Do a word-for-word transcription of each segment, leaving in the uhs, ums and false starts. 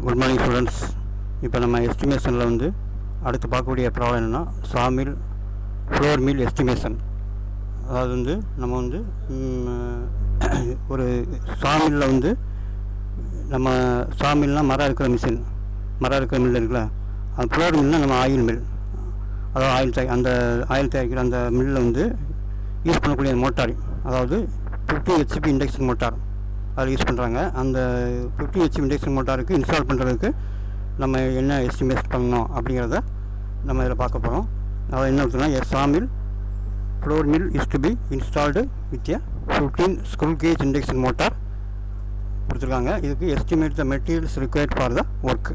Good morning students. இப்போ நம்ம எஸ்டிமேஷனில் வந்து அடுத்து பார்க்கக்கூடிய ப்ராப்ளம் என்னென்னா சாமில் ஃப்ளோர் மில் எஸ்டிமேஷன். அதாவது வந்து நம்ம வந்து ஒரு சாமில்ல வந்து நம்ம சாமில்னால் மரம் இருக்கிற மிஷின், மரம் இருக்கிற மில் இருக்குல்ல, அது ஃப்ளோர் மில்னால் நம்ம ஆயில் மில், அதாவது ஆயில் தயாரி அந்த ஆயில் தயாரிக்கிற அந்த மில்லில் வந்து யூஸ் பண்ணக்கூடிய மோட்டார், அதாவது ஃபிஃப்டி ஹெச்பி இண்டக்ஷன் மோட்டார் அதில் யூஸ் பண்ணுறாங்க. அந்த ஃபிஃப்டி ஹெச்பி இண்டக்ஷன் மோட்டாருக்கு இன்ஸ்டால் பண்ணுறதுக்கு நம்ம என்ன எஸ்டிமேட் பண்ணணும் அப்படிங்கிறத நம்ம இதில் பார்க்க போகிறோம். அதாவது என்ன இருக்குன்னா, a saw mill flour mill is to be installed with a fifteen screw cage induction motor கொடுத்துருக்காங்க. இதுக்கு estimate the materials required for the work.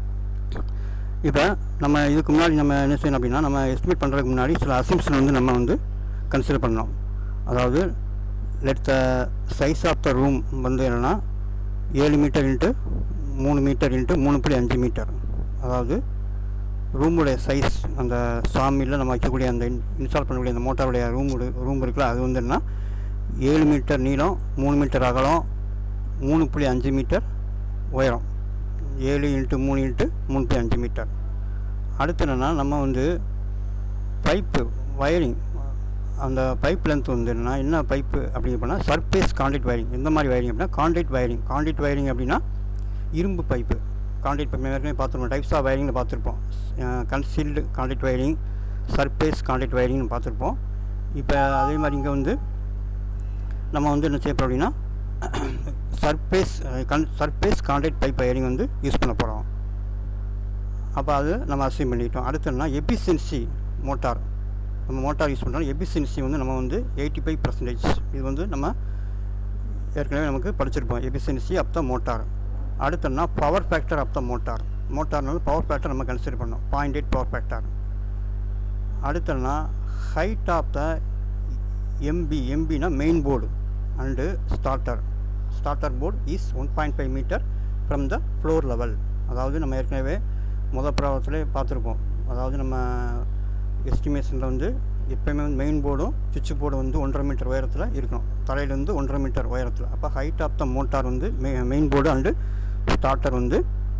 இப்போ நம்ம இதுக்கு முன்னாடி நம்ம என்ன செய்யணும் அப்படின்னா, நம்ம எஸ்டிமேட் பண்ணுறதுக்கு முன்னாடி சில அசம்ப்ஷன் வந்து நம்ம வந்து கன்சிடர் பண்ணோம். அதாவது let the size of the room வந்து என்னென்னா ஏழு மீட்டர் இன்ட்டு மூணு மீட்டர் இன்ட்டு மூணு புள்ளி அஞ்சு மீட்டர். அதாவது ரூமுடைய சைஸ், அந்த சாமியில் நம்ம வைக்கக்கூடிய அந்த இன்ஸ்டால் பண்ணக்கூடிய அந்த மோட்டாருடைய ரூம் ரூம் இருக்குல்ல, அது வந்து என்னன்னா ஏழு மீட்டர் நீளம், மூணு மீட்டர் அகலம், மூணு புள்ளி அஞ்சு மீட்டர் உயரம். ஏழு இன்ட்டு மூணு இன்ட்டு மூணு புள்ளி அஞ்சு மீட்டர். அடுத்து என்னென்னா, நம்ம வந்து பைப்பு வயரிங், அந்த பைப் லென்த் வந்து என்னென்னா என்ன பைப்பு அப்படின்னு பண்ணால் சர்ஃபேஸ் கான்ட்ராக்ட் வயரிங். எந்த மாதிரி வயரிங் அப்படின்னா கான்ட்ராக்ட் வயரிங். கான்ட்ராக்ட் வயரிங் அப்படின்னா இரும்பு பைப்பு. கான்ட்ராக்ட் பைப் ஏற்கனவே பார்த்துருப்போம், டைப்ஸ் ஆஃப் வயரிங்னு பார்த்துருப்போம். Concealed contract wiring, surface contract வயரிங்னு பார்த்துருப்போம். இப்போ அதே மாதிரி இங்கே வந்து நம்ம வந்து என்ன செய்யப்போம் அப்படின்னா surface con surface contract pipe wiring வந்து யூஸ் பண்ண போகிறோம். அப்போ அது நம்ம அசைன் பண்ணிட்டோம். அடுத்ததுனா எஃபிஷியன்சி மோட்டார், நம்ம மோட்டார் யூஸ் பண்ணுறோம். எஃபிஷியன்சி வந்து நம்ம வந்து எயிட்டி ஃபைவ் பர்சன்டேஜ். இது வந்து நம்ம ஏற்கனவே நமக்கு படிச்சிருப்போம், எஃபிஷியன்சி ஆஃப் த மோட்டார். அடுத்ததுனா power factor of the motor. மோட்டார்னால பவர் ஃபேக்டர் நம்ம கன்சிடர் பண்ணோம், பாயிண்ட் எயிட் பவர் ஃபேக்டர். அடுத்ததுனா ஹைட் ஆஃப் த எம்பி, எம்பினா main board and starter. Starter board is one point five metre from the floor level. அதாவது நம்ம ஏற்கனவே முதல் ப்ராப்ளத்திலே பார்த்துருப்போம். அதாவது நம்ம எஸ்டிமேஷனில் வந்து எப்போயுமே வந்து மெயின் போர்டும் சுவிட்ச் போர்டும் வந்து ஒன்றரை மீட்டர் உயரத்தில் இருக்கணும், தரையிலேருந்து ஒன்றரை மீட்டர் உயரத்தில். அப்போ ஹைட் ஆஃப் த மோட்டார் வந்து மெ மெயின் போர்டு அண்டு ஸ்டார்டர் வந்து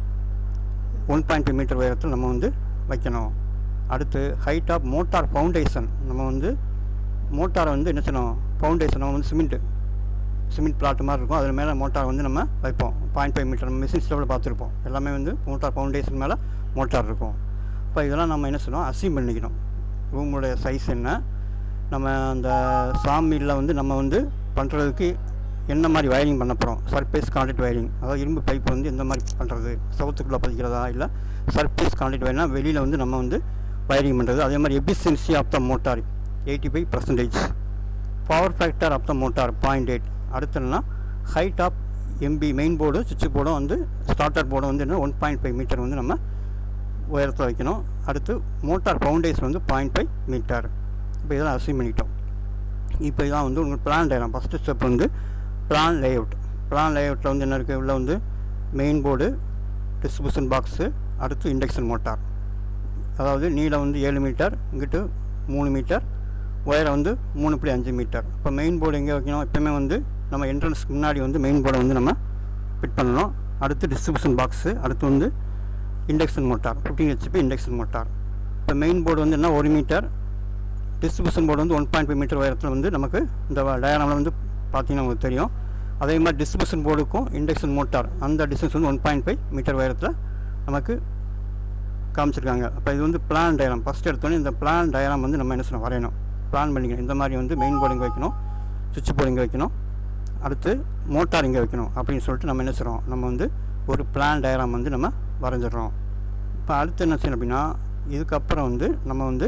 ஒன் பாயிண்ட் ஃபைவ் மீட்டர் உயரத்தில் நம்ம வந்து வைக்கணும். அடுத்து ஹைட் ஆஃப் மோட்டார் ஃபவுண்டேஷன். நம்ம வந்து மோட்டாரை வந்து என்ன செய்யணும், ஃபவுண்டேஷன் நம்ம வந்து சிமெண்ட்டு சிமெண்ட் பிளாட் மாதிரி இருக்கும், அதில் மேலே மோட்டார் வந்து நம்ம வைப்போம். பாயிண்ட் ஃபைவ் மீட்டர் நம்ம மிஷின்ஸ் லெவலில் பார்த்துருப்போம். எல்லாமே வந்து மோட்டார் ஃபவுண்டேஷன் மேலே மோட்டார் இருக்கும். இப்போ இதெல்லாம் நம்ம என்ன செய்யணும், அசீவ் பண்ணிக்கணும். ரூமுடைய சைஸ் என்ன, நம்ம அந்த சாமியில் வந்து நம்ம வந்து பண்ணுறதுக்கு என்ன மாதிரி வயரிங் பண்ண போகிறோம். சர்ஃபேஸ் கான்ட்ராக்ட் வயரிங், அதாவது இரும்பு பைப் வந்து எந்த மாதிரி பண்ணுறது, சவுத்துக்குள்ளே பதிக்கிறதா இல்லை சர்ஃபேஸ் கான்ட்ராக்ட் வயரிங்னா வெளியில் வந்து நம்ம வந்து வயரிங் பண்ணுறது. அதே மாதிரி efficiency of the motor eighty five percentage. Power factor of the motor point eight. அடுத்ததுனா height of MB main board சுவிட்ச் போர்டும் வந்து ஸ்டார்டர் போர்டும் வந்து என்ன ஒன் பாயிண்ட் ஃபைவ் மீட்டர் வந்து நம்ம உயரத்தில் வைக்கணும். அடுத்து மோட்டார் ஃபவுண்டேஷன் வந்து பாயிண்ட் ஃபைவ் மீட்டர். இப்போ இதெல்லாம் அசீவ் பண்ணிட்டோம். இப்போ இதான் வந்து உங்களுக்கு பிளான் டயக்ராம். ஃபஸ்ட்டு ஸ்டெப் வந்து பிளான் லேஅவுட். பிளான் லேஅவுட்டில் வந்து என்ன இருக்குது, உள்ள வந்து மெயின் போர்டு, டிஸ்ட்ரிபியூஷன் பாக்ஸு, அடுத்து இண்டக்ஷன் மோட்டார். அதாவது நீளம் வந்து ஏழு மீட்டர், இங்கிட்டு மூணு மீட்டர், உயரம் வந்து மூணு புள்ளி அஞ்சு மீட்டர். இப்போ மெயின் போர்டு எங்கே வைக்கணும், எப்போயுமே வந்து நம்ம என்ட்ரன்ஸ்க்கு முன்னாடி வந்து மெயின் போர்டை வந்து நம்ம ஃபிட் பண்ணணும். அடுத்து டிஸ்ட்ரிபியூஷன் பாக்ஸு, அடுத்து வந்து induction motor fifteen HP induction motor. இப்போ மெயின் போர்டு வந்து என்ன ஒரு மீட்டர், டிஸ்ட்ரிபியூஷன் போர்டு வந்து ஒன் பாயிண்ட் ஃபைவ் மீட்டர் உயரத்தில் வந்து நமக்கு இந்த டயக்ராமில் வந்து பார்த்தீங்கன்னா உங்களுக்கு தெரியும். அதே மாதிரி டிஸ்ட்ரிபியூஷன் போர்டுக்கும் இண்டக்ஷன் மோட்டார் அந்த டிஸ்டன்ஸ் வந்து ஒன் பாயிண்ட் ஃபைவ் மீட்டர் உயரத்தில் நமக்கு காமிச்சிருக்காங்க. அப்போ இது வந்து பிளான் டயக்ராம். ஃபஸ்ட் எடுத்தோன்னே இந்த பிளான் டயக்ராம் வந்து நம்ம என்ன செய்யணும், வரையணும், பிளான் பண்ணிக்கணும். இந்த மாதிரி வந்து மெயின் போர்டு இங்கே வைக்கணும், சுவிட்ச் போர்டு இங்கே வைக்கணும், அடுத்து மோட்டார் இங்கே வைக்கணும் அப்படின்னு சொல்லிட்டு நம்ம என்ன செய்கிறோம், நம்ம வந்து ஒரு பிளான் டயக்ராம் வந்து நம்ம வரைஞ்சிடறோம். இப்போ அடுத்து என்ன செய்யணும் அப்படின்னா, இதுக்கப்புறம் வந்து நம்ம வந்து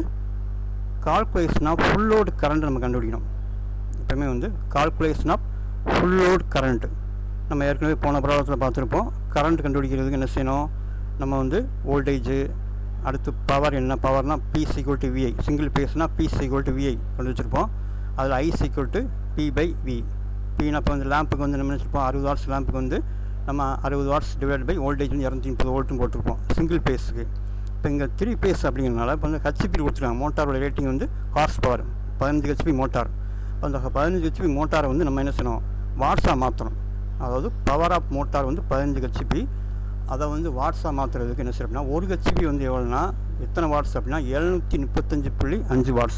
calculation of full load current நம்ம கண்டுபிடிக்கணும். எப்போயுமே வந்து calculation of full load current நம்ம ஏற்கனவே போன ப்ராப்ளத்தில் பார்த்துருப்போம். கரண்ட் கண்டுபிடிக்கிறதுக்கு என்ன செய்யணும், நம்ம வந்து வோல்டேஜு, அடுத்து பவர் என்ன, பவர்னால் P equal to VI, single பேஸ்னால் பி சீக்வல் டு விஐ கொண்டு வச்சுருப்போம். அதில் I equal to P by V. பின்னா இப்போ வந்து லேம்புக்கு வந்து நம்ம நினச்சிருப்போம், அறுபது வாட்ஸ் லேம்புக்கு வந்து நம்ம அறுபது வாட்ஸ் டிவைட் பை வோல்டேஜ் வந்து இரநூத்தி முப்பது வோல்ட்னு போட்டிருப்போம் சிங்கிள் பேஸுக்கு. இப்போ இங்கே த்ரீ பேஸ் அப்படிங்கிறனால இப்போ வந்து ஹெச்பி கொடுத்துருக்காங்க. மோட்டாரோட ரேட்டிங் வந்து ஹார்ஸ் பவர் பதினஞ்சு ஹெச்பி மோட்டார். அந்த பதினஞ்சு ஹெச்பி மோட்டாரை வந்து நம்ம என்ன செய்யணும், வாட்ஸாக மாற்றணும். அதாவது பவர் ஆஃப் மோட்டார் வந்து பதினஞ்சு ஹெச்பி, அதை வந்து வாட்ஸாக மாற்றுறதுக்கு என்ன செய்ய அப்படின்னா ஒரு ஹெச்பி வந்து எவ்வளோனா எத்தனை வாட்ஸ் அப்படின்னா எழுநூற்றி முப்பத்தஞ்சு புள்ளி அஞ்சு வாட்ஸ்.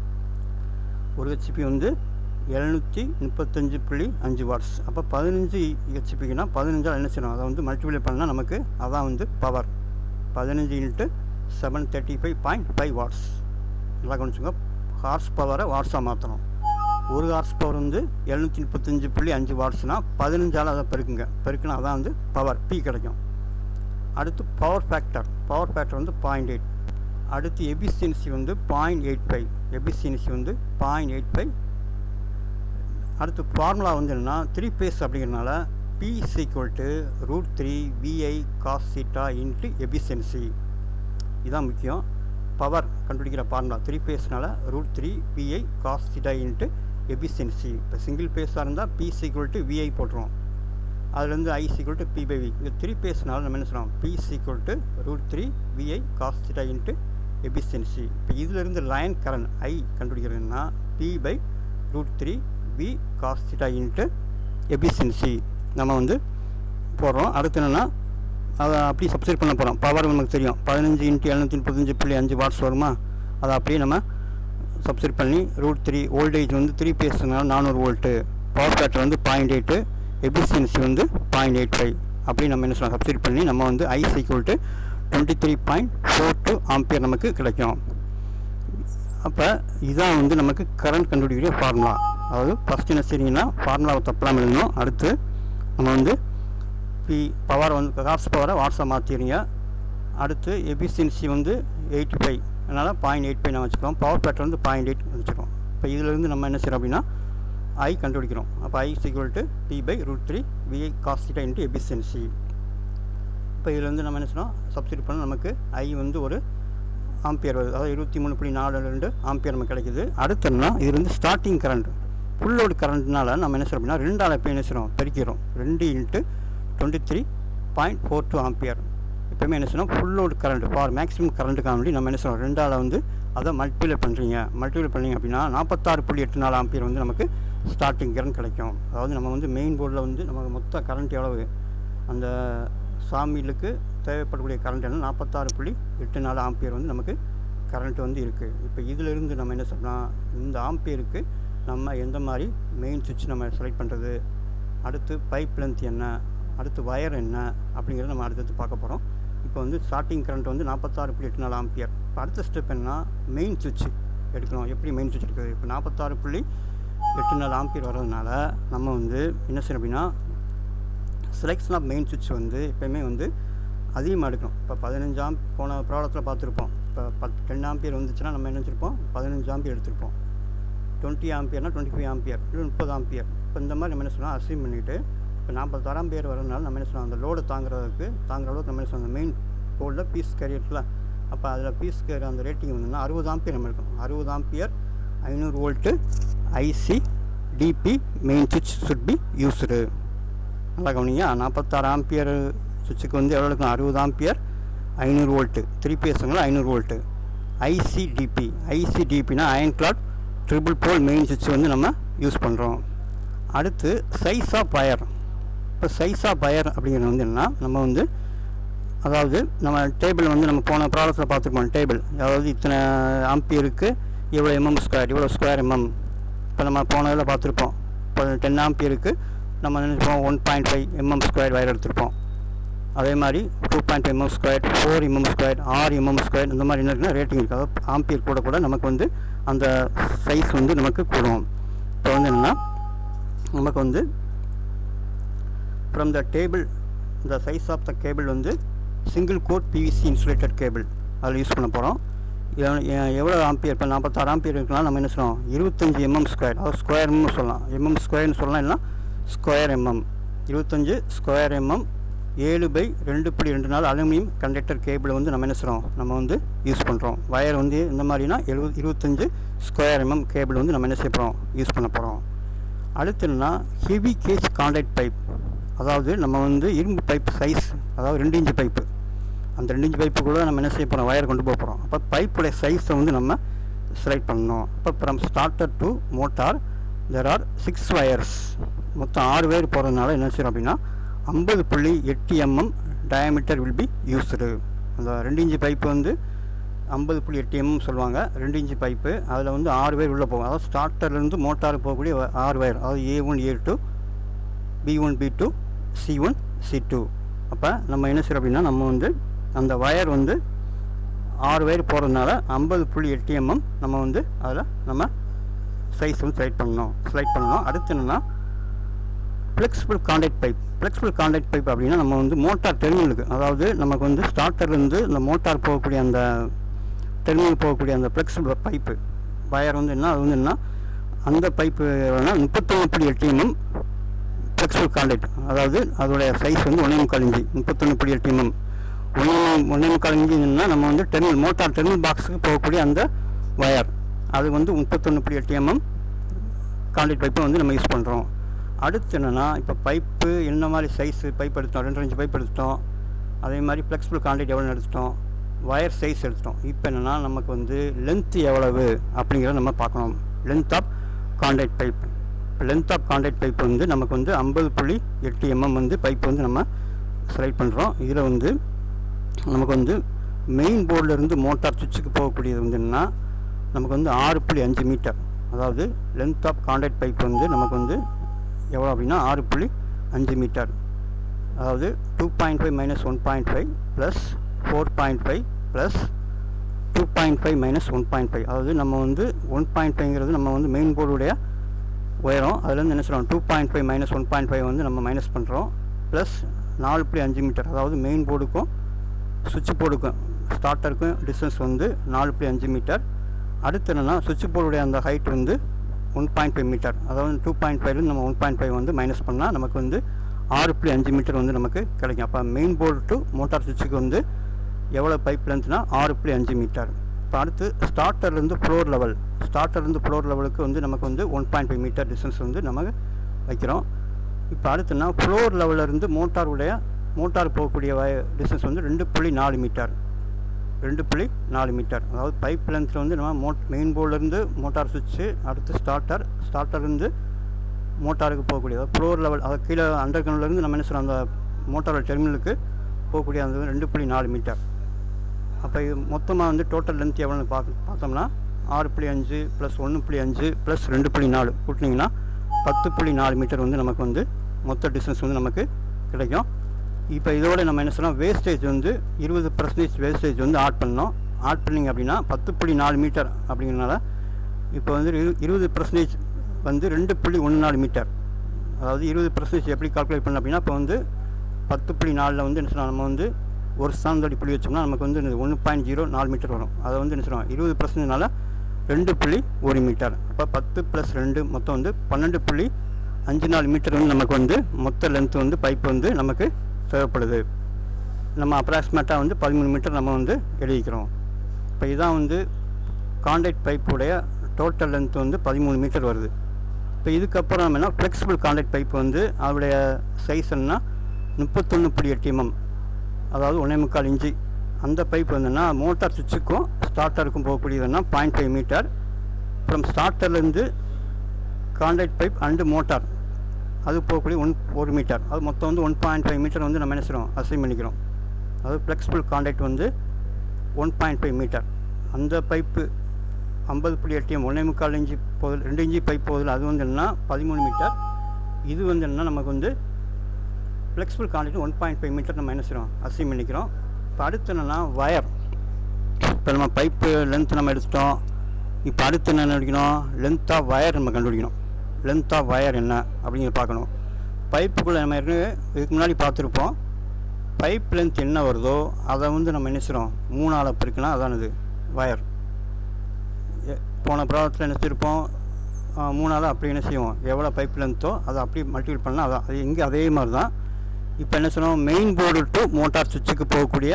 ஒரு ஹெச்பி வந்து எழுநூற்றி முப்பத்தஞ்சு புள்ளி அஞ்சு வாட்ஸ். அப்போ பதினஞ்சு ஹெச்பிக்குனா பதினஞ்சால் என்ன செய்யணும், அதை வந்து மல்டிப்ளை பண்ணால் நமக்கு அதான் வந்து பவர். பதினஞ்சு into seven thirty five point five watts. நல்லா கவனிச்சுங்க, ஹார்ஸ் பவரை வாட்ஸாக மாற்றணும். ஒரு ஹார்ஸ் பவர் வந்து எழுநூற்றி முப்பத்தஞ்சு புள்ளி அஞ்சு வாட்ஸ்னால் பதினஞ்சால் அதை பெருக்குங்க, பெருக்குனா அதான் வந்து பவர் பி கிடைக்கும். அடுத்து பவர் ஃபேக்டர், பவர் ஃபேக்டர் வந்து பாயிண்ட் எயிட். அடுத்து எஃபிஷியன்சி வந்து பாயிண்ட் எயிட் ஃபைவ், எஃபிஷியன்சி வந்து பாயிண்ட் எயிட் ஃபைவ். அடுத்து ஃபார்முலா வந்து என்னென்னா த்ரீ பேஸ் அப்படிங்கிறனால P equal to root three VI cos theta into efficiency. இதுதான் முக்கியம். பவர் கண்டுபிடிக்கிற ஃபார்முலா த்ரீ பேஸ்னால root three VI cos theta into efficiency. இப்போ சிங்கிள் பேஸாக இருந்தால் பி ஈக்குவல் டு விஐ போட்டுருவோம், அதுலேருந்து I equal to P by V. இங்கே த்ரீ பேஸ்னால நம்ம என்ன சொல்கிறோம், P equal to root three VI cos theta into efficiency. இப்போ இதிலிருந்து லைன் கரண்ட் ஐ கண்டுபிடிக்கிறதுனா P by root three V cos theta into efficiency நம்ம வந்து போடுறோம். அடுத்து என்னென்னா அதை அப்படி சப்ஸ்டிட் பண்ண போகிறோம். பவர் நமக்கு தெரியும், பதினஞ்சு இன்ட்டு எழுநூற்றி முப்பத்தஞ்சு புள்ளி அஞ்சு வாட்ஸ் வருமா, அதை அப்படியே நம்ம சப்ஸ்டிட் பண்ணி ரூட் த்ரீ வோல்டேஜ் வந்து த்ரீ பேஸ்னால நானூறு வோல்ட்டு, பவர் ஃபேக்டர் வந்து பாயிண்ட் எயிட்டு, எஃபிஷியன்சி வந்து பாயிண்ட் எயிட் ஃபைவ். அப்படி நம்ம என்ன சொல்லலாம் சப்ஸ்டிட் பண்ணி நம்ம வந்து I equal to twenty three point four two ampere நமக்கு கிடைக்கும். அப்போ இதான் வந்து நமக்கு கரண்ட் கண்டுபிடிக்கிற ஃபார்முலா. அதாவது ஃபஸ்ட் என்ன செய்றீங்கன்னா ஃபார்முலாவை தப்பலாம் எழுதணும். அடுத்து நம்ம வந்து பி பவர் வந்து ஹார்ஸ் பவரை வாட்ஸாக மாற்றிடுங்க. அடுத்து எஃபிஷியன்சி வந்து எயிட்டி ஃபைவ், அதனால் பாயிண்ட் எயிட் ஃபைவ் நான் வச்சுக்கிறோம். பவர் ஃபேக்டர் வந்து பாயிண்ட் எயிட் வச்சுக்கிறோம். இப்போ இதிலேருந்து நம்ம என்ன செய்கிறோம் அப்படின்னா ஐ கண்டுபிடிக்கிறோம். அப்போ I equal to P by root three VI cos theta into efficiency. இப்போ இதிலேருந்து நம்ம என்ன செய்யணும் சப்ஸ்டிட் பண்ண நமக்கு ஐ வந்து ஒரு ஆம்பியர் வருது, அதாவது இருபத்தி மூணு புள்ளி நாலு ரெண்டு ஆம்பியர் நமக்கு கிடைக்குது. அடுத்தோம்னா இது வந்து ஸ்டார்டிங் கரண்ட், ஃபுல் லோடு கரண்ட்னால நம்ம என்ன செய்யறோம் அப்படின்னா ரெண்டால் இப்போ என்ன செய்கிறோம் பெருக்கிறோம், ரெண்டு into twenty three point four two ampere. எப்போயுமே என்ன செய்யணும் full load current for maximum கரண்ட்டுக்காக வேண்டி நம்ம என்ன செய்யணும் ரெண்டால் வந்து அதை மல்டிப்ளை பண்ணுறீங்க. மல்டிப்ளை பண்ணிங்க அப்படின்னா நாற்பத்தாறு புள்ளி எட்டு நாலு ஆம்பியர் வந்து நமக்கு ஸ்டார்டிங் கரண்ட் கிடைக்கும். அதாவது நம்ம வந்து மெயின் போர்டில் வந்து நமக்கு மொத்த கரண்ட் எவ்வளவு, அந்த சாமிலுக்கு தேவைப்படக்கூடிய கரண்ட் என்ன நாற்பத்தாறு புள்ளி எட்டு நாலு ஆம்பியர் வந்து நமக்கு கரண்ட் வந்து இருக்குது. இப்போ இதிலிருந்து நம்ம என்ன சொல்லலாம், இந்த ஆம்பியருக்கு நம்ம எந்த மாதிரி மெயின் சுவிட்ச் நம்ம செலக்ட் பண்ணுறது, அடுத்து பைப் லென்த் என்ன, அடுத்து வயர் என்ன அப்படிங்கிறத நம்ம அடுத்தது பார்க்க போகிறோம். இப்போ வந்து ஸ்டார்டிங் கரண்ட் வந்து நாற்பத்தாறு புள்ளி எட்டு நாலு ஆம்பியர். இப்போ அடுத்த ஸ்டெப் என்ன, மெயின் சுவிட்ச் எடுக்கணும். எப்படி மெயின் சுவிட்ச் எடுக்குது, இப்போ நாற்பத்தாறு புள்ளி எட்டு நாலு ஆம்பியர் வர்றதுனால நம்ம வந்து என்ன செய்யணும் அப்படின்னா செலெக்ஷன் ஆஃப் மெயின் சுவிட்ச் வந்து எப்போயுமே வந்து அதிகமாக எடுக்கணும். இப்போ பதினஞ்சு ஆம் போன ப்ராடக்ட்டில் பார்த்துருப்போம். இப்போ பத் டென் ஆம்பியர் வந்துச்சுன்னா நம்ம என்ன வச்சுருப்போம் பதினஞ்சு ஆம்பியர் எடுத்திருப்போம். டுவெண்ட்டி ஆம்பியர்னால் டுவெண்ட்டி ஃபைவ் ஆம்பியர், இல்லை முப்பது ஆம்பியர். இப்போ இந்த மாதிரி நம்ம என்ன சொல்லலாம் அசீவ் பண்ணிவிட்டு இப்போ நாற்பத்தாறு ஆம்பியர் வரதுனால நம்ம என்ன சொல்லலாம் அந்த லோடை தாங்குறதுக்கு தாங்குற அளவுக்கு நம்ம என்ன சொல்லலாம் மெயின் போர்டில் பீஸ் கேரியர்ல அப்போ அதில் பீஸ் கேரியர் அந்த ரேட்டிங் வந்துன்னா அறுபது ஆம்பியர் நம்ம எடுக்கணும். அறுபது ஆம்பியர் ஐநூறு வோல்ட்டு ஐசி டிபி மெயின் சுவிட்ச் சுட் பி யூஸ்டு. நல்லா கவனிங்க, நாற்பத்தாறு ஆம்பியர் சுவிட்சுக்கு வந்து எவ்வளோ இருக்கும், அறுபது ஆம்பியர் ஐநூறு வோல்ட்டு த்ரீ பேஸுங்களா ஐநூறு வோல்ட்டு ஐசிடிபி. ஐசிடிபினா iron clad triple pole main சுவிட்ச் வந்து நம்ம யூஸ் பண்ணுறோம். அடுத்து சைஸ் ஆஃப் வயர். இப்போ சைஸ் ஆஃப் வயர் அப்படிங்கிறது வந்து என்னென்னா நம்ம வந்து அதாவது நம்ம டேபிள் வந்து நம்ம போன ப்ராடக்ட்டில் பார்த்துருப்போம். டேபிள் அதாவது இத்தனை ஆம்பியருக்கு இவ்வளோ எம்எம் ஸ்கொயர், இவ்வளோ ஸ்கொயர் எம்எம். இப்போ நம்ம போன இதில் பார்த்துருப்போம். இப்போ டென் ஆம்பியருக்கு நம்ம நினைப்போம் one point five MM square wire எடுத்திருப்போம். அதே மாதிரி two point MM square, four MM square, ஆறு எம்எம் ஸ்கொயர், இந்த மாதிரி என்ன இருக்குன்னா ரேட்டிங் இருக்குது. அதாவது ஆம்பியர் கூட கூட நமக்கு வந்து அந்த சைஸ் வந்து நமக்கு கூடும். இப்போ வந்து என்னென்னா நமக்கு வந்து ஃப்ரம் த டேபிள் இந்த சைஸ் ஆஃப் த கேபிள் வந்து single coat PVC insulated cable அதில் யூஸ் பண்ண போகிறோம். எவ்வளோ ஆம்பியர், இப்போ நாற்பத்தாறு ஆம்பியர் இருக்கலாம் நம்ம என்ன சொல்லலாம் இருபத்தஞ்சி எம்எம் ஸ்கொயர், அதாவது ஸ்கொயர் எம்எம் சொல்லலாம், எம்எம் ஸ்கொயர்னு சொல்லலாம், இல்லைனா ஸ்கொயர் எம்எம். இருபத்தஞ்சு ஸ்கொயர் எம்எம் ஏழு பை ரெண்டு புள்ளி ரெண்டு நாள் அலுமினியம் கண்டக்டர் கேபிளை வந்து நம்ம என்ன செய்கிறோம் நம்ம வந்து யூஸ் பண்ணுறோம். வயர் வந்து இந்த மாதிரினா எழுபது இருபத்தஞ்சு ஸ்கொயர் எம்எம் கேபிள் வந்து நம்ம என்ன செய்ய போகிறோம் யூஸ் பண்ண போகிறோம். அடுத்து என்னன்னா ஹெவி கேஜ் கான்டாக்ட் பைப், அதாவது நம்ம வந்து இரும்பு பைப் சைஸ், அதாவது ரெண்டு இன்ச்சு பைப்பு, அந்த ரெண்டு இன்ச்சு பைப்பு கூட நம்ம என்ன செய்ய போகிறோம் வயர் கொண்டு போக போகிறோம். அப்போ பைப்புடைய சைஸை வந்து நம்ம செலக்ட் பண்ணணும். இப்போ from starter to motor there are six wires, மொத்தம் ஆறு வயர் போகிறதுனால என்ன செய்யறோம் அப்படின்னா ஐம்பது புள்ளி எட்டு MM diameter will be used. அந்த ரெண்டு இன்ச்சு பைப்பு வந்து ஐம்பது புள்ளி எட்டு எம்எம் சொல்லுவாங்க. ரெண்டு இன்ச்சு பைப்பு அதில் வந்து ஆறு வயர் உள்ளே போகும். அதாவது ஸ்டார்டர்லேருந்து மோட்டாருக்கு போகக்கூடிய ஆறு வயர், அதாவது A one A two B one B two C one C two. அப்போ நம்ம என்ன செய்யறோம் அப்படின்னா, நம்ம வந்து அந்த வயர் வந்து ஆறு வயர் போகிறதுனால ஐம்பது புள்ளி எட்டு எம்எம் நம்ம வந்து அதில் நம்ம சைஸ் வந்து ஸ்லைட் பண்ணணும் ஸ்லைட் பண்ணணும் அடுத்து என்னென்னா flexible contact pipe. Flexible contact pipe அப்படின்னா நம்ம வந்து மோட்டார் டெர்மினலுக்கு, அதாவது நமக்கு வந்து ஸ்டார்டர்லேருந்து இந்த மோட்டார் போகக்கூடிய அந்த டெர்மினல் போகக்கூடிய அந்த ஃப்ளெக்சிபிள் பைப்பு வயர் வந்து என்ன, அது வந்து என்ன அந்த பைப்பு முப்பத்தொன்று புள்ளி எட்டு எம்எம் ஃப்ளெக்சிபிள் கான்டாக்ட். அதாவது அதோடைய சைஸ் வந்து ஒன்றே முக்கால் இன்ச்சு முப்பத்தொன்று புள்ளி எட்டு எம்எம் ஒன்றே ஒன்றே முக்கால் இன்ச்சுன்னா நம்ம வந்து டெர்மினல் மோட்டார் டெர்மினல் பாக்ஸுக்கு போகக்கூடிய அந்த வயர் அது வந்து முப்பத்தொன்று புள்ளி எட்டு எம்எம் கான்டாக்ட் பைப்பை வந்து நம்ம யூஸ் பண்ணுறோம். அடுத்து என்னென்னா, இப்போ பைப்பு என்ன மாதிரி சைஸு பைப் எடுத்தோம், ரெண்டு இன்ச்சு பைப் எடுத்துட்டோம், அதே மாதிரி ஃப்ளெக்சிபிள் கான்டாக்ட் எவ்வளோ எடுத்துட்டோம், வயர் சைஸ் எடுத்துட்டோம். இப்போ என்னென்னா நமக்கு வந்து லென்த் எவ்வளவு அப்படிங்கிறத நம்ம பார்க்கணும். Length of contact pipe. Length of contact pipe வந்து நமக்கு வந்து ஐம்பது புள்ளி எட்டு எம்எம் வந்து பைப் வந்து நம்ம ஸ்லைட் பண்ணுறோம். இதில் வந்து நமக்கு வந்து மெயின் போர்டிலேருந்து மோட்டார் சுவிட்சுக்கு போகக்கூடியது வந்து என்னென்னா நமக்கு வந்து ஆறு புள்ளி அஞ்சு மீட்டர். அதாவது லென்த் ஆஃப் கான்டாக்ட் பைப் வந்து நமக்கு வந்து எவ்வளோ அப்படின்னா ஆறு புள்ளி அஞ்சு மீட்டர். அதாவது two point five minus one point five plus four point five plus two point five minus one point five. அதாவது நம்ம வந்து ஒன் பாயிண்ட் ஃபைவ்ங்கிறது நம்ம வந்து மெயின் போர்டுடைய உயரம், அதுலேருந்து என்ன சொல்கிறோம் two point five minus one point five வந்து நம்ம மைனஸ் பண்ணுறோம். ப்ளஸ் நாலு புள்ளி அஞ்சு மீட்டர். அதாவது மெயின் போர்டுக்கும் சுவிட்ச் போர்டுக்கும் ஸ்டார்டருக்கும் டிஸ்டன்ஸ் வந்து நாலு புள்ளி அஞ்சு மீட்டர். அடுத்து என்னென்னா சுவிட்ச் போர்டுடைய அந்த ஹைட் வந்து ஒன் பாயிண்ட் ஃபைவ் மீட்டர். அதாவது டூ பாயிண்ட் ஃபைவ்லேருந்து நம்ம ஒன் பாயிண்ட் ஃபைவ் வந்து மைனஸ் பண்ணால் நமக்கு வந்து ஆறு புள்ளி அஞ்சு மீட்டர் வந்து நமக்கு கிடைக்கும். அப்போ மெயின் போர்டு டு மோட்டார் சுவிட்சுக்கு வந்து எவ்வளோ பைப் லென்த்னா ஆறு புள்ளி அஞ்சு மீட்டர். இப்போ அடுத்து ஸ்டார்டர்லேருந்து ஃப்ளோர் லெவல் ஸ்டார்டர்லேருந்து ஃப்ளோர் லெவலுக்கு வந்து நமக்கு வந்து one point five metre distance வந்து நம்ம வைக்கிறோம். இப்போ அடுத்துன்னா ஃப்ளோர் லெவலிருந்து மோட்டாருடைய மோட்டார் போகக்கூடிய டிஸ்டன்ஸ் வந்து ரெண்டு புள்ளி நாலு மீட்டர் ரெண்டு புள்ளி நாலு மீட்டர். அதாவது பைப் லென்த்தில் வந்து நம்ம மோட் மெயின் போர்ட்லேருந்து மோட்டார் சுவிட்சு, அடுத்து ஸ்டார்டர் ஸ்டார்டர்லேருந்து மோட்டாருக்கு போகக்கூடிய அதாவது ஃப்ளோர் லெவல், அதை கீழே அண்டர் கிரவுண்ட்லேருந்து நம்ம என்ன சொல்கிறோம் அந்த மோட்டாரோட டெர்மினலுக்கு போகக்கூடிய அந்த ரெண்டு புள்ளி நாலு மீட்டர். அப்போ இது மொத்தமாக வந்து டோட்டல் லென்த் எவ்வளோன்னு பார்க்க பார்த்தோம்னா ஆறு புள்ளி அஞ்சு ப்ளஸ் ஒன்று புள்ளி அஞ்சு ப்ளஸ் ரெண்டு புள்ளி நாலு கூட்டினீங்கன்னா பத்து புள்ளி நாலு மீட்டர் வந்து நமக்கு வந்து மொத்த டிஸ்டன்ஸ் வந்து நமக்கு கிடைக்கும். இப்போ இதோட நம்ம என்ன சொல்லலாம், வேஸ்டேஜ் வந்து இருபது பர்சன்டேஜ் வேஸ்டேஜ் வந்து ஆட் பண்ணோம். ஆட் பண்ணிங்க அப்படின்னா பத்து புள்ளி நாலு மீட்டர் அப்படிங்கிறனால இப்போ வந்து இரு இருபது பர்சன்டேஜ் வந்து ரெண்டு புள்ளி ஒன்று நாலு மீட்டர். அதாவது இருபது பர்சன்டேஜ் எப்படி கால்குலேட் பண்ணோம் அப்படின்னா, இப்போ வந்து பத்து புள்ளி நாலில் வந்து என்ன சொல்லலாம், நம்ம வந்து ஒரு ஸ்தானத்தடி புள்ளி வச்சோம்னா நமக்கு வந்து ஒன்று பாயிண்ட் ஜீரோ நாலு மீட்டர் வரும். அதை வந்து என்ன சொல்லுவோம் இருபது பர்சன்டேஜ்னால ரெண்டு புள்ளி ஒரு மீட்டர். அப்போ பத்து ப்ளஸ் ரெண்டு மொத்தம் வந்து பன்னெண்டு புள்ளி அஞ்சு நாலு மீட்டர் வந்து நமக்கு வந்து மொத்த லென்த் வந்து பைப் வந்து நமக்கு தேவைப்படுது. நம்ம அப்ராக்சிமேட்டாக வந்து பதிமூணு மீட்டர் நம்ம வந்து எழுதிக்கிறோம். இப்போ இதுதான் வந்து கான்டாக்ட் பைப்புடைய டோட்டல் லென்த் வந்து பதிமூணு மீட்டர் வருது. இப்போ இதுக்கப்புறம் நம்ம என்ன ஃப்ளெக்சிபிள் கான்டாக்ட் பைப் வந்து அதோடைய சைஸ் என்ன முப்பத்தொன்று புள்ளி எட்டு எம்எம், அதாவது ஒன்றே முக்கால் இன்ச்சு. அந்த பைப் வந்துன்னா மோட்டார் சுவிட்சுக்கும் ஸ்டார்டருக்கும் போகக்கூடியதுன்னா பாயிண்ட் ஃபைவ் மீட்டர். ஃப்ரம் ஸ்டார்டர்லேருந்து கான்டாக்ட் பைப் அண்டு மோட்டார் அது போகக்கூடிய ஒன் ஒரு மீட்டர். அது மொத்தம் வந்து ஒன் பாயிண்ட் ஃபைவ் மீட்டர் வந்து நம்ம என்ன செய்கிறோம் அசைன் பண்ணிக்கிறோம். அதாவது ஃப்ளெக்சிபிள் கான்டாக்ட் வந்து ஒன் பாயிண்ட் ஃபைவ் மீட்டர். அந்த பைப்பு ஐம்பது புள்ளி எட்டு எம் ஒன்றே முக்கால் இன்ச்சு போதில் ரெண்டு இன்ச்சு பைப் போதில் அது வந்து என்னன்னா பதிமூணு மீட்டர். இது வந்து என்னன்னா நமக்கு வந்து flexible contact one point five metre நம்ம என்ன செய்கிறோம் அசைன் பண்ணிக்கிறோம். இப்போ அடுத்து என்னென்னா வயர். இப்போ நம்ம பைப்பு லென்த் நம்ம எடுத்துட்டோம். இப்போ அடுத்து என்ன கண்டுபிடிக்கணும், லென்த் ஆஃப் வயர் நம்ம கண்டுபிடிக்கணும். லென்த் ஆஃப் வயர் என்ன அப்படிங்கிற பார்க்கணும். பைப்புக்குள்ளே நம்ம ஏற்கனவே இதுக்கு முன்னாடி பார்த்துருப்போம். பைப் லென்த் என்ன வருதோ அதை வந்து நம்ம என்ன செய்கிறோம் மூணால் பெருக்கலாம், அதானது வயர். போன ப்ராடக்ட்டில் என்ன செய்யிருப்போம் மூணால் அப்படி என்ன செய்வோம் எவ்வளோ பைப் லென்த்தோ அதை அப்படி மல்டிபிள் பண்ணலாம். அதான் அது இங்கே அதே மாதிரி தான். இப்போ என்ன சொன்னோம், மெயின் போர்டு டு மோட்டார் சுவிட்சுக்கு போகக்கூடிய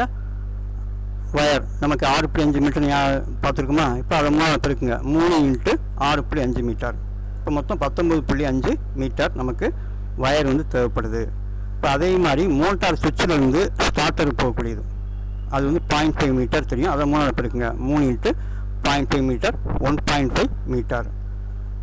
வயர் நமக்கு ஆறு புள்ளி அஞ்சு மீட்டர் பார்த்துருக்குமா. இப்போ அதை மூணு பெருக்குங்க, மூணு இன்ட்டு ஆறு புள்ளி அஞ்சு மீட்டர். இப்போ மொத்தம் பத்தொம்பது புள்ளி அஞ்சு மீட்டர் நமக்கு வயர் வந்து தேவைப்படுது. இப்போ அதே மாதிரி மோட்டார் சுவிட்சில் இருந்து ஸ்டார்டருக்கு போகக்கூடியது அது வந்து பாயிண்ட் ஃபைவ் மீட்டர் தெரியும். அதை மூணு பெருக்குங்க, மூணு into point five metre one point five metre.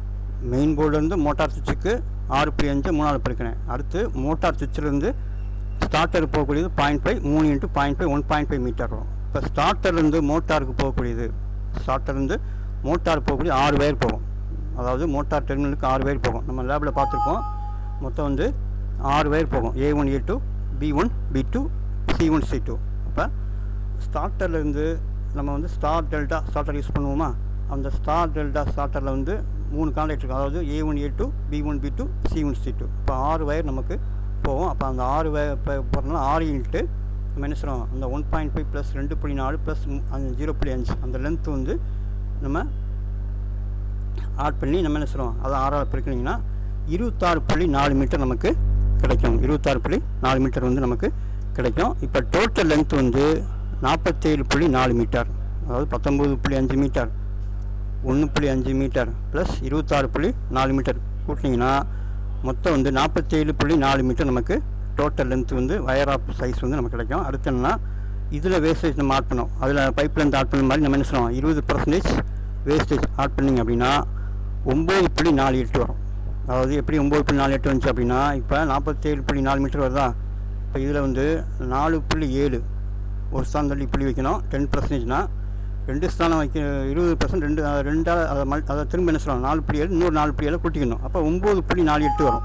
Main போர்டுலேருந்து மோட்டார் சுவிட்சுக்கு ஆறு புள்ளி அஞ்சு மூணாவது பெருக்கினேன். அடுத்து மோட்டார் சுவிட்சிலேருந்து ஸ்டார்டர் போகக்கூடியது பாயிண்ட் ஃபைவ் மூணு into point five one point five metre வரும். இப்போ ஸ்டார்டர்லேருந்து மோட்டாருக்கு போகக்கூடியது ஸ்டார்டர்லேருந்து மோட்டார் போகக்கூடிய ஆறு வயர் போகும். அதாவது மோட்டார் டெர்மினலுக்கு ஆறு வயர் போகும். நம்ம லேபில் பார்த்துருக்கோம். மொத்தம் வந்து ஆறு வயர் போகும். A one A two B one B two C one C two. அப்போ ஸ்டார்டர்லேருந்து நம்ம வந்து ஸ்டார் டெல்டா ஸ்டார்டர் யூஸ் பண்ணுவோமா, அந்த ஸ்டார் டெல்டா ஸ்டார்டரில் வந்து மூணு கான்டாக்ட் இருக்கும். அதாவது A one A two B one B two C one C two. இப்போ ஆறு வயர் நமக்கு போகும். அப்போ அந்த ஆறு வயர் இப்போ போகிறதுனால ஆறு இன்ட்டு நம்ம என்ன சொல்கிறோம், அந்த ஒன் பாயிண்ட் ஃபைவ் ப்ளஸ் ரெண்டு புள்ளி நாலு ப்ளஸ் அந்த ஜீரோ புள்ளி அஞ்சு அந்த லென்த்து வந்து நம்ம ஆட் பண்ணி நம்ம என்ன சொல்கிறோம், அதை ஆறாவது பிரிக்கணிங்கன்னா இருபத்தாறு புள்ளி நாலு மீட்டர் நமக்கு கிடைக்கும். இருபத்தாறு புள்ளி நாலு மீட்டர் வந்து நமக்கு கிடைக்கும். இப்போ டோட்டல் லென்த் வந்து நாற்பத்தேழு புள்ளி நாலு மீட்டர், அதாவது பத்தொம்பது புள்ளி அஞ்சு மீட்டர், ஒன்று புள்ளி அஞ்சு மீட்டர் ப்ளஸ் இருபத்தாறு புள்ளி நாலு மீட்டர் கூட்டினீங்கன்னா மொத்தம் வந்து நாற்பத்தேழு புள்ளி நாலு மீட்டர் நமக்கு டோட்டல் லென்த் வந்து வயர் ஆஃப் சைஸ் வந்து நமக்கு கிடைக்கும். அடுத்து என்னன்னா இதில் வேஸ்டேஜ் நம்ம ஆட் பண்ணோம். அதில் பைப் லென்த் ஆட் பண்ண மாதிரி நம்ம என்ன சொல்லுவோம், இருபது பர்சன்டேஜ் வேஸ்டேஜ் ஆட் பண்ணிங்க அப்படின்னா ஒம்பது புள்ளி நாலு எட்டு வரும். அதாவது எப்படி ஒம்பது புள்ளி நாலு எட்டு வந்துச்சு அப்படின்னா, இப்போ நாற்பத்தேழு புள்ளி நாலு மீட்டர் வருதா, இப்போ இதில் வந்து நாலு புள்ளி ஏழு ஒரு ஸ்தானம் தள்ளி புள்ளி வைக்கணும். டென் பர்சன்டேஜ்னால் ரெண்டு ஸ்தானம் வைக்க இருபது பர்சன்ட் ரெண்டு ரெண்டாவது அதை மல் அதை திரும்ப என்ன சொல்லலாம் நாலு புள்ளி ஏழு இன்னொரு நாலு புள்ளி ஏழு கூட்டிக்கணும். அப்போ ஒம்பது புள்ளி நாலு எட்டு வரும்.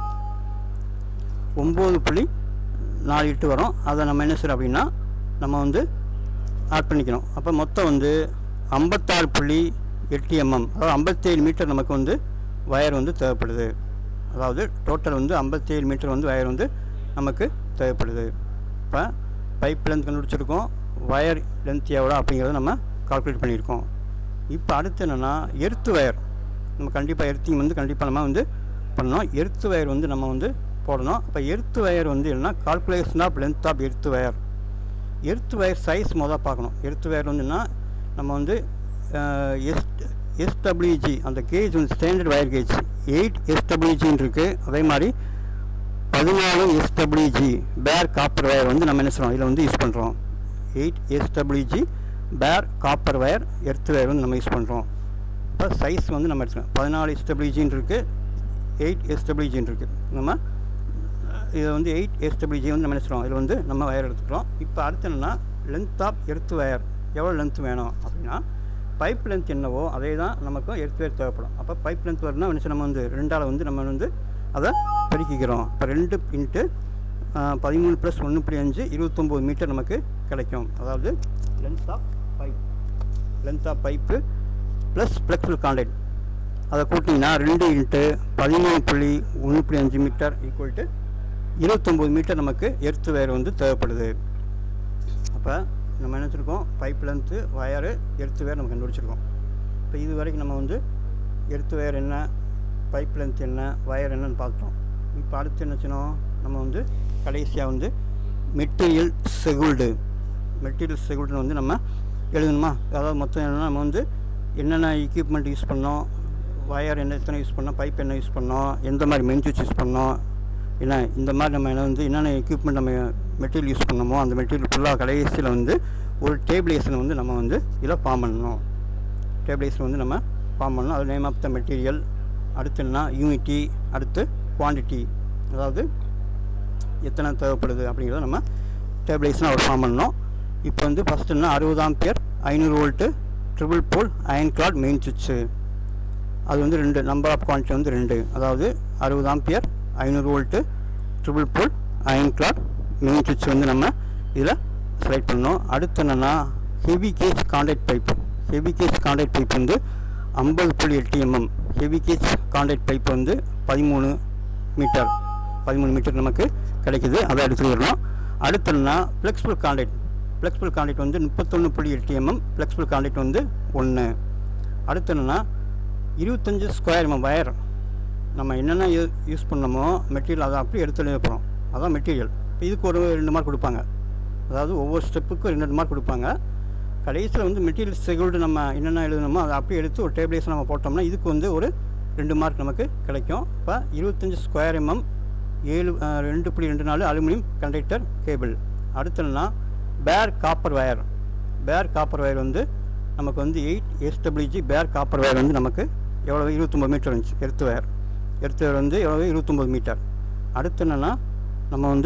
ஒம்பது புள்ளி நாலு எட்டு வரும். அதை நம்ம என்ன செய்யறோம் அப்படின்னா நம்ம வந்து ஆட் பண்ணிக்கணும். அப்போ மொத்தம் வந்து ஐம்பத்தாறு புள்ளி எட்டு எம்எம், அதாவது ஐம்பத்தேழு மீட்டர் நமக்கு வந்து வயர் வந்து தேவைப்படுது. அதாவது டோட்டல் வந்து ஐம்பத்தேழு மீட்டர் வந்து வயர் வந்து நமக்கு தேவைப்படுது. இப்போ பைப் லென்த் கண்டுபிடிச்சிருக்கோம், வயர் லென்த் எவ்வளோ அப்படிங்கிறத நம்ம கால்குலேட் பண்ணியிருக்கோம். இப்போ அடுத்து என்னென்னா எர்த்து வயர். நம்ம கண்டிப்பாக எர்த்திங் வந்து கண்டிப்பாக நம்ம வந்து பண்ணணும். எர்த்து வயர் வந்து நம்ம வந்து போடணும். இப்போ எர்த்து வயர் வந்து என்னென்னா calculation of length of earth wire. Earth wire size மொதல் பார்க்கணும். எர்த்து வயர் வந்துன்னா நம்ம வந்து எஸ் எஸ்டபிள்யூஜி அந்த கேஜ் வந்து ஸ்டாண்டர்ட் வயர் கேஜ் எயிட் எஸ்டபிள்யூஜின்னு இருக்குது. அதே மாதிரி பதினாலு எஸ்டபிள்யூஜி பேர் காப்பர் வயர் வந்து நம்ம என்ன சொல்கிறோம் இதில் வந்து யூஸ் பண்ணுறோம். Eight SWG bare copper wire earth wire வந்து நம்ம யூஸ் பண்ணுறோம். இப்போ சைஸ் வந்து நம்ம எடுத்துக்கோம். பதினாலு எஸ்டபிள்யூஜின்னு இருக்குது, எயிட் எஸ்டபிள்யூஜின்னு இருக்குது. நம்ம இதை வந்து எயிட் எஸ்டபிள்யூஜி வந்து நம்ம என்ன சொல்கிறோம் இதில் வந்து நம்ம வயர் எடுத்துக்கிறோம். இப்போ அடுத்து என்னென்னா லென்த் ஆஃப் எர்த்து வயர் எவ்வளோ லென்த் வேணும் அப்படின்னா பைப் லென்த் என்னவோ அதே தான் நமக்கும் எர்த்து வயர் தேவைப்படும். அப்போ பைப் லென்த் வரணும்னா என்ன நம்ம வந்து ரெண்டால் வந்து நம்ம வந்து அதை பெருக்கிக்கிறோம். இப்போ ரெண்டு இன்ட்டு பதிமூணு ப்ளஸ் ஒன்று புள்ளி அஞ்சு இருபத்தொம்போது மீட்டர் நமக்கு கிடைக்கும். அதாவது length of pipe length of pipe plus flexible contact அதை கூட்டிங்கன்னா ரெண்டு இன்ட்டு பதிமூணு புள்ளி ஒன்று புள்ளி அஞ்சு மீட்டர் ஈக்குவல் டு இருபத்தொம்போது மீட்டர் நமக்கு எர்த்து வயர் வந்து தேவைப்படுது. அப்போ நம்ம என்ன வச்சுருக்கோம், pipe length wire earth wire நம்ம கண்டுபிடிச்சிருக்கோம். இப்போ இது வரைக்கும் நம்ம வந்து எர்த்து வயர் என்ன, பைப் லென்த் என்ன, வயர் என்னன்னு பார்த்தோம். இப்போ அடுத்து என்ன செய்யணும், நம்ம வந்து கடைசியாக வந்து மெட்டீரியல் செகுல்டு மெட்டீரியல் செகுல்டுன்னு வந்து நம்ம எழுதணுமா. அதாவது மொத்தம் என்னென்னா நம்ம வந்து என்னென்ன எக்யூப்மெண்ட் யூஸ் பண்ணோம், வயர் என்ன எத்தனை யூஸ் பண்ணோம், பைப் என்ன யூஸ் பண்ணோம், எந்த மாதிரி மெயின் சுவிட்ச் யூஸ் பண்ணோம், ஏன்னா இந்த மாதிரி நம்ம என்ன வந்து என்னென்ன எக்யூப்மெண்ட் நம்ம மெட்டீரியல் யூஸ் பண்ணமோ அந்த மெட்டீரியல் ஃபுல்லாக கடைசியில் வந்து ஒரு டேபிளேஷன் வந்து நம்ம வந்து இதில் ஃபார்ம் பண்ணணும். டேபிளேஷன் வந்து நம்ம ஃபார்ம் பண்ணணும். அது நேம் ஆஃப் த மெட்டீரியல், அடுத்துன்னா யூனிட்டி, அடுத்து குவான்டிட்டி, அதாவது எத்தனை தேவைப்படுது அப்படிங்கிறத நம்ம டேபிளேஷனாக ஒரு ஃபார்ம் பண்ணணும். இப்போ வந்து ஃபஸ்ட்டுன்னா அறுபது ஆம்பியர் ஐநூறு volt triple pole iron clad main சுவிட்சு. அது வந்து ரெண்டு நம்பர் ஆஃப் குவான்டிட்டி வந்து ரெண்டு, அதாவது அறுபது ஆம்பியர் ஐநூறு volt triple pole iron clad main சுவிட்ச் வந்து நம்ம இதில் செலக்ட் பண்ணோம். அடுத்து என்னென்னா heavy gauge contact pipe. Heavy gauge contact pipe வந்து ஐம்பது புள்ளி எட்டு mm. Heavy gauge contact pipe வந்து பதிமூணு மீட்டர் பதிமூணு மீட்டர் நமக்கு கிடைக்குது. அதை எடுத்து வரணும். அடுத்து என்னென்னா ஃப்ளெக்சிபிள் கான்டாக்ட். ஃப்ளெக்சிபிள் கான்டாக்ட் வந்து முப்பத்தொன்று புள்ளி எட்டு எம்எம். ஃப்ளெக்சிபிள் கான்டாக்ட் வந்து ஒன்று. அடுத்து என்னென்னா இருபத்தஞ்சி ஸ்கொயர் எம்எம் வயர். நம்ம என்னென்ன யூ யூஸ் பண்ணமோ மெட்டீரியல் அதை அப்படி எடுத்து எழுத போகிறோம். அதான் மெட்டீரியல். இப்போ இதுக்கு ஒரு ரெண்டு மார்க் கொடுப்பாங்க. அதாவது ஒவ்வொரு ஸ்டெப்புக்கும் ரெண்டு ரெண்டு மார்க் கொடுப்பாங்க. கடைசியில் வந்து மெட்டீரியல் செகுல்டு நம்ம என்னென்ன எழுதணுமோ அதை அப்படியே எடுத்து ஒரு டேபிளேஷன் நம்ம போட்டோம்னா இதுக்கு வந்து ஒரு ரெண்டு மார்க் நமக்கு கிடைக்கும். இப்போ இருபத்தஞ்சி ஸ்கொயர் எம்எம் ஏழு ரெண்டு புள்ளி ரெண்டு நாலு அலுமினியம் கண்டக்டர் கேபிள். அடுத்ததுன்னா bare copper wire. Bare copper wire வந்து நமக்கு வந்து eight SWG bare copper wire வந்து நமக்கு எவ்வளோ இருபத்தொம்பது மீட்டர் இருந்துச்சு. எர்த்து வயர் எர்த்து வயர் வந்து எவ்வளோ இருபத்தொம்பது மீட்டர். அடுத்து என்னென்னா நம்ம வந்து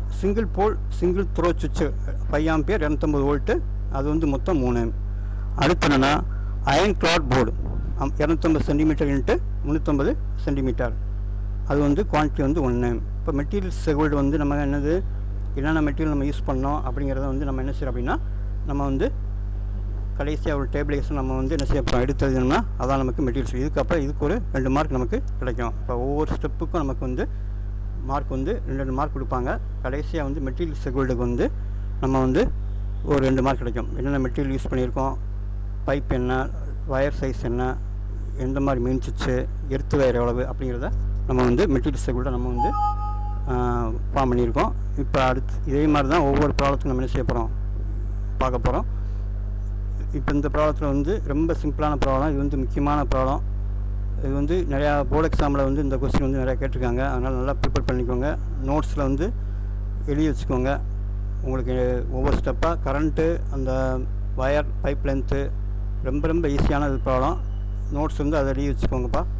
சிங்கிள் போல் சிங்கிள் த்ரோ சுவிட்சு ஃபைவ் ஆம்பியர் இரநூத்தம்பது வோல்ட்டு, அது வந்து மொத்தம் மூணு. அடுத்து என்னென்னா அயன் கிளாட் போர்டு இரநூத்தம்பது சென்டிமீட்டர் இன்ட்டு முந்நூற்றம்பது சென்டிமீட்டர், அது வந்து குவான்டிட்டி வந்து ஒன்று. இப்போ மெட்டீரியல்ஸ் செகோல்டு வந்து நம்ம என்னது என்னென்ன மெட்டீரியல் நம்ம யூஸ் பண்ணோம் அப்படிங்கிறத வந்து நம்ம என்ன செய்யறோம் அப்படின்னா, நம்ம வந்து கடைசியாக ஒரு டேபிளேஷன் நம்ம வந்து என்ன செய்ய போகிறோம் எடுத்ததுன்னா அதான் நமக்கு மெட்டீரியல்ஸ். இதுக்கப்புறம் இதுக்கு ஒரு ரெண்டு மார்க் நமக்கு கிடைக்கும். இப்போ ஒவ்வொரு ஸ்டெப்புக்கும் நமக்கு வந்து மார்க் வந்து ரெண்டு ரெண்டு மார்க் கொடுப்பாங்க. கடைசியாக வந்து மெட்டீரியல் செகோல்டுக்கு வந்து நம்ம வந்து ஒரு ரெண்டு மார்க் கிடைக்கும். என்னென்ன மெட்டீரியல் யூஸ் பண்ணியிருக்கோம், பைப் என்ன, வயர் சைஸ் என்ன, எந்த மாதிரி மெயின் சுவிட்சு, எர்த்து வயர் எவ்வளவு அப்படிங்கிறத நம்ம வந்து மெட்டீரியல் செகோல்டை நம்ம வந்து ஃபார்ம் பண்ணியிருக்கோம். இப்போ அடுத்து இதே மாதிரி தான் ஒவ்வொரு ப்ராப்ளத்துக்கும் நம்ம என்ன செய்ய போகிறோம் பார்க்க போகிறோம். இப்போ இந்த ப்ராப்ளத்தில் வந்து ரொம்ப சிம்பிளான ப்ராப்ளம், இது வந்து முக்கியமான ப்ராப்ளம். இது வந்து நிறையா போர்டு எக்ஸாமில் வந்து இந்த கொஸ்டின் வந்து நிறையா கேட்டிருக்காங்க. அதனால் நல்லா ப்ரிப்பேர் பண்ணிக்கோங்க. நோட்ஸில் வந்து எழுதி வச்சுக்கோங்க. உங்களுக்கு ஒவ்வொரு ஸ்டெப்பாக கரண்ட்டு, அந்த வயர், பைப் லென்த்து ரொம்ப ரொம்ப ஈஸியான இது ப்ராப்ளம். நோட்ஸ் வந்து அதை எழுதி வச்சுக்கோங்கப்பா.